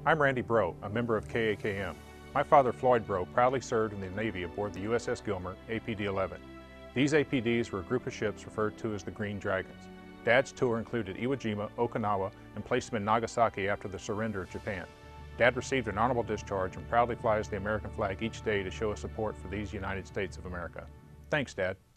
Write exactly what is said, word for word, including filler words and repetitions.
I'm Randy Breaux, a member of K A K M. My father, Floyd Breaux, proudly served in the Navy aboard the U S S Gilmer, A P D eleven. These A P Ds were a group of ships referred to as the Green Dragons. Dad's tour included Iwo Jima, Okinawa, and placed him in Nagasaki after the surrender of Japan. Dad received an honorable discharge and proudly flies the American flag each day to show his support for these United States of America. Thanks, Dad.